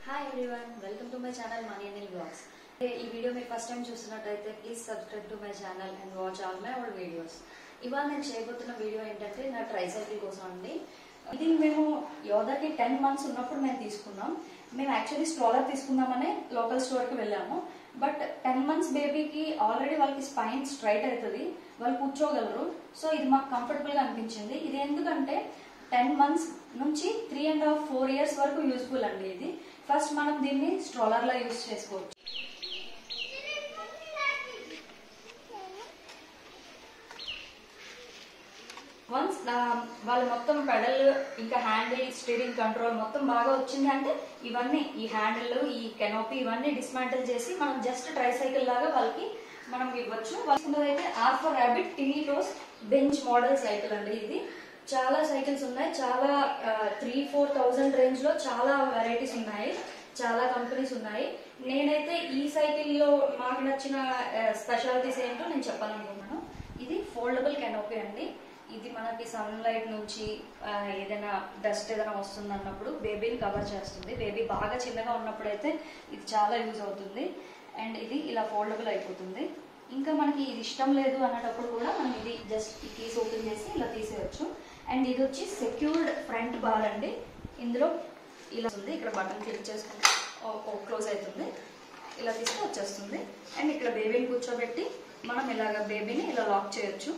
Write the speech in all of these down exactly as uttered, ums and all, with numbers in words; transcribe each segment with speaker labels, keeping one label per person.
Speaker 1: Hi everyone, welcome to my channel Mani Anil Vlogs. ఈ video మీరు first time చూస్తున్నట్టయితే please subscribe to my channel and watch all my old videos. ఇవాళ నేను చేయబోతున్న video ఏంటంటే నా ట్రైసైకిల్ కోసం అండి. ఇది మేము యోధాకి టెన్ మంత్స్ ఉన్నప్పుడు మేము తీసుకున్నాం. మేము యాక్చువల్లీ స్ట్రోలర్ తీసుకుందామనే లోకల్ స్టోర్కి వెళ్ళాము. బట్ టెన్ మంత్స్ బేబీకి ఆల్రెడీ వాళ్ళకి స్పైన్ స్ట్రైట్ అవుతుంది, వాళ్ళు కూర్చోగలరు. సో ఇది మాకు కంఫర్టబుల్గా అనిపించింది. ఇది ఎందుకంటే టెన్ మంత్స్ నుంచి three and half four years వరకు యూస్ఫుల్ అండి. ఇది ఫస్ట్ మనం దీన్ని స్ట్రోలర్ లా యూజ్ చేసుకోవచ్చు. వన్స్ వాళ్ళు మొత్తం పెడల్ ఇంకా హ్యాండిల్ స్టీరింగ్ కంట్రోల్ మొత్తం బాగా వచ్చింది అంటే ఇవన్నీ ఈ హ్యాండిల్ ఈ కెనోపీ ఇవన్నీ డిస్మాంటిల్ చేసి మనం జస్ట్ ట్రైసైకిల్ లాగా వాళ్ళకి మనం ఇవ్వచ్చు. వాళ్ళకి R for rabbit tiny toes bench model cycle అండి. ఇది చాలా సైకిల్స్ ఉన్నాయి, చాలా త్రీ ఫోర్ థౌజండ్ రేంజ్ లో చాలా వెరైటీస్ ఉన్నాయి, చాలా కంపెనీస్ ఉన్నాయి. నేనైతే ఈ సైకిల్ లో మాకు నచ్చిన స్పెషాలిటీస్ ఏంటో నేను చెప్పాలనుకుంటున్నాను. ఇది ఫోల్డబుల్ కెనోపీ అండి. ఇది మనకి సన్ లైట్ నుంచి ఏదైనా డస్ట్ ఏదైనా వస్తుంది అన్నప్పుడు బేబీని కవర్ చేస్తుంది. బేబీ బాగా చిన్నగా ఉన్నప్పుడు అయితే ఇది చాలా యూజ్ అవుతుంది. అండ్ ఇది ఇలా ఫోల్డబుల్ అయిపోతుంది. ఇంకా మనకి ఇది ఇష్టం లేదు అన్నప్పుడు కూడా మనం ఇది జస్ట్ ఈ కీస్ ఓపెన్ చేసి ఇలా తీసేయచ్చు. అండ్ ఇది వచ్చి సెక్యూర్డ్ ఫ్రంట్ బార్ అండి. ఇందులో ఇలా ఉంది, ఇక్కడ బటన్ క్లిక్ చేసుకుంటే క్లోజ్ అవుతుంది, ఇలా తీస్తే వచ్చేస్తుంది. అండ్ ఇక్కడ బేబీని కూర్చోబెట్టి మనం ఇలాగ బేబీని ఇలా లాక్ చేయొచ్చు.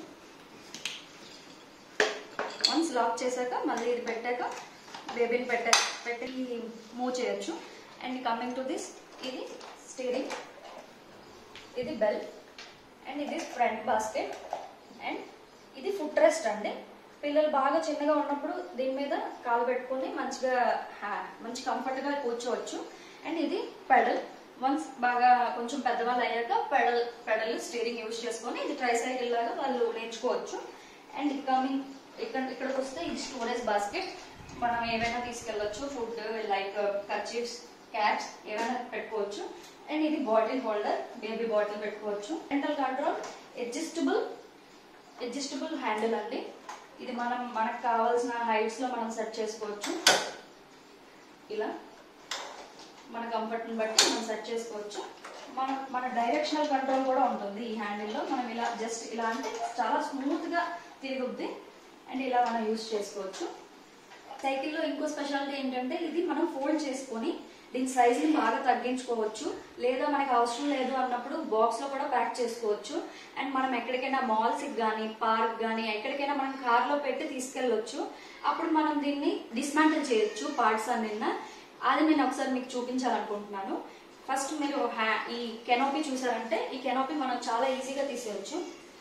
Speaker 1: వన్స్ లాక్ చేశాక మళ్ళీ ఇది పెట్టాక బేబీని పెట్ట పెట్టి మూవ్ చేయొచ్చు. అండ్ కమింగ్ టు దిస్, ఇది స్టీరింగ్, ఇది బెల్, అండ్ ఇది ఫ్రంట్ బాస్కెట్, అండ్ ఇది ఫుట్ రెస్ట్ అండి. పిల్లలు బాగా చిన్నగా ఉన్నప్పుడు దీని మీద కాలు పెట్టుకుని మంచిగా మంచి కంఫర్ట్గా కూర్చోవచ్చు. అండ్ ఇది పెడల్, వన్స్ బాగా కొంచెం పెద్దవాళ్ళు అయ్యాక పెడల్ పెడల్ స్టీరింగ్ యూజ్ చేసుకొని ఇది ట్రైసైకిల్ లాగా వాళ్ళు నేర్చుకోవచ్చు. అండ్ ఇది కమింగ్ ఇక్కడ ఇక్కడికి వస్తే ఇది స్టోరేజ్ బాస్కెట్, మనం ఏవైనా తీసుకెళ్ళొచ్చు, ఫుడ్ లైక్ కర్చీఫ్స్ క్యాప్స్ ఏమైనా పెట్టుకోవచ్చు. అండ్ ఇది బాటిల్ హోల్డర్, బేబీ బాటిల్ పెట్టుకోవచ్చు. Rental control adjustable adjustable handle అండి. ఇది మనం మనకు కావాల్సిన హైట్స్ లో మనం సెట్ చేసుకోవచ్చు. ఇలా మన కంఫర్ట్ ని బట్టి మనం సెట్ చేసుకోవచ్చు. మన మన డైరెక్షనల్ కంట్రోల్ కూడా ఉంటుంది ఈ హ్యాండిల్ లో. మనం ఇలా జస్ట్ ఇలా అంటే చాలా స్మూత్ గా తిరుగుద్ది. అండ్ ఇలా మనం యూజ్ చేసుకోవచ్చు. సైకిల్లో ఇంకో స్పెషాలిటీ ఏంటంటే ఇది మనం ఫోల్డ్ చేసుకొని దీని సైజ్ ని బాగా తగ్గించుకోవచ్చు. లేదా మనకు అవసరం లేదు అన్నప్పుడు బాక్స్ లో కూడా ప్యాక్ చేసుకోవచ్చు. అండ్ మనం ఎక్కడికైనా మాల్స్ కి గానీ పార్క్ గానీ ఎక్కడికైనా మనం కార్ లో పెట్టి తీసుకెళ్లొచ్చు. అప్పుడు మనం దీన్ని డిస్మాంటిల్ చేయొచ్చు పార్ట్స్ అన్న. అది నేను ఒకసారి మీకు చూపించాలనుకుంటున్నాను. ఫస్ట్ మీరు ఈ కెనోపీ చూసారంటే ఈ కెనోపీ మనం చాలా ఈజీగా తీసేయచ్చు.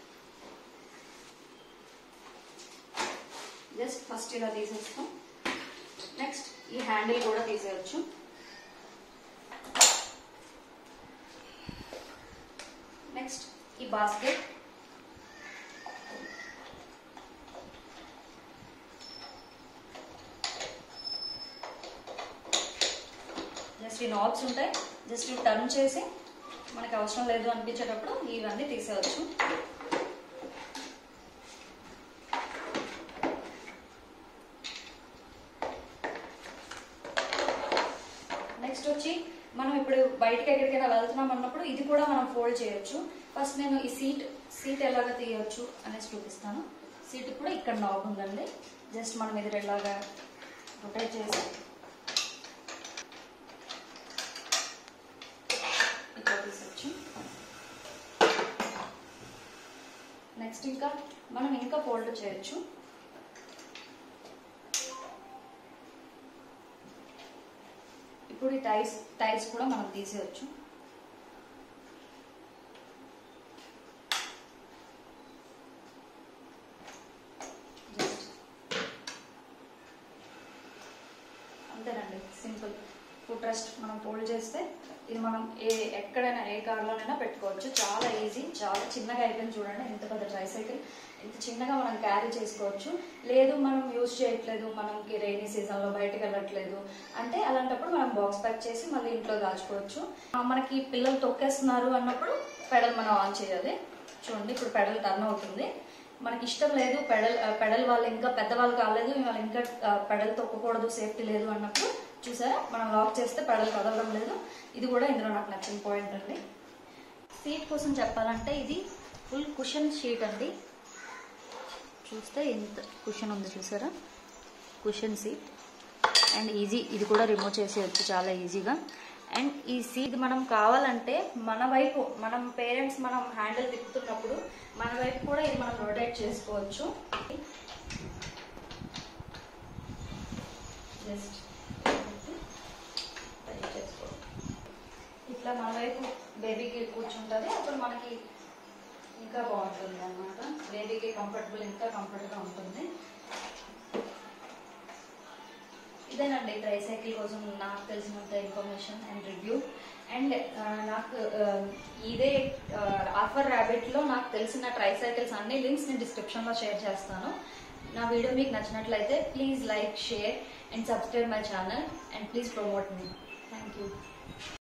Speaker 1: జస్ట్ ఫస్ట్ ఇలా తీసేస్తాం. నెక్స్ట్ ఈ హ్యాండిల్ కూడా తీసేయచ్చు. నెక్స్ట్ ఈ బాస్కెట్, జస్ట్ ఈ నాబ్స్ ఉంటాయి, జస్ట్ ఇవి టర్న్ చేసి మనకు అవసరం లేదు అనిపించేటప్పుడు ఇవన్నీ తీసేయచ్చు. నెక్స్ట్ వచ్చి మనం ఇప్పుడు బయటకి ఎక్కడికైనా వెళ్తున్నాం అన్నప్పుడు ఇది కూడా మనం ఫోల్డ్ చేయొచ్చు. ఫస్ట్ నేను ఈ సీట్ సీట్ ఎలాగ తీయవచ్చు అనేసి చూపిస్తాను. సీట్ కూడా ఇక్కడ నాబ్ ఉందండి. జస్ట్ మనం ఇది ఇలాగా రొటేట్ చేసి ఇక్కడ తీసొచ్చు. నెక్స్ట్ ఇంకా మనం ఇంకా ఫోల్డ్ చేయొచ్చు. ఇప్పుడు ఈ టైర్స్ టైర్స్ కూడా మనం తీసేయచ్చు. అంతేనండి, సింపుల్. ఫుట్ రెస్ట్ మనం ఫోల్డ్ చేస్తే ఇది మనం ఏ ఎక్కడైనా ఏ కార్లోనైనా పెట్టుకోవచ్చు. చాలా ఈజీ, చాలా చిన్నగా అయిపోయింది. చూడండి ఎంత పెద్ద ట్రైసైకిల్, ఇంత చిన్నగా మనం క్యారీ చేసుకోవచ్చు. లేదు మనం యూజ్ చేయట్లేదు, మనకి రైనీ సీజన్లో బయటకు వెళ్ళట్లేదు అంటే అలాంటప్పుడు మనం బాక్స్ ప్యాక్ చేసి మళ్ళీ ఇంట్లో దాచుకోవచ్చు. మనకి పిల్లలు తొక్కేస్తున్నారు అన్నప్పుడు పెడల్ మనం ఆన్ చేయాలి. చూడండి ఇప్పుడు పెడల్ టర్న్ అవుతుంది. మనకి ఇష్టం లేదు పెడల్ పెడల్ వాళ్ళు ఇంకా పెద్దవాళ్ళు కాలేదు, వాళ్ళు ఇంకా పెడల్ తొక్కకూడదు, సేఫ్టీ లేదు అన్నప్పుడు చూసారా, మనం లాక్ చేస్తే పెడల్ కదలడం లేదు. ఇది కూడా ఇందులో నాకు నచ్చిన పాయింట్ అండి. సీట్ కోసం చెప్పాలంటే ఇది ఫుల్ కుషన్ షీట్ అండి. చూస్తే ఎంత కుషన్ ఉంది చూసారా, కుషన్ సీట్. అండ్ ఈజీ, ఇది కూడా రిమూవ్ చేసేయచ్చు చాలా ఈజీగా. అండ్ ఈ సీట్ మనం కావాలంటే మన వైపు, మనం పేరెంట్స్ మనం హ్యాండిల్ తిప్పుతున్నప్పుడు మన వైపు కూడా ఇది మనం రొటేట్ చేసుకోవచ్చు. జస్ట్ ఇట్లా మన వైపు బేబీకి కూర్చుంటుంది, అప్పుడు మనకి ఇంకా బాగుంటుంది అన్నమాట. బేబీకి కంఫర్టబుల్, ఇంకా కంఫర్ట్గా ఉంటుంది. ఇదేనండి ట్రైసైకిల్ కోసం నాకు తెలిసినంత ఇన్ఫర్మేషన్ అండ్ రివ్యూ. అండ్ నాకు ఇదే ఆఫర్ ర్యాబిట్లో నాకు తెలిసిన ట్రైసైకిల్స్ అన్ని లింక్స్ నేను డిస్క్రిప్షన్లో షేర్ చేస్తాను. నా వీడియో మీకు నచ్చినట్లయితే please like, share and subscribe my channel and please promote me. Thank you.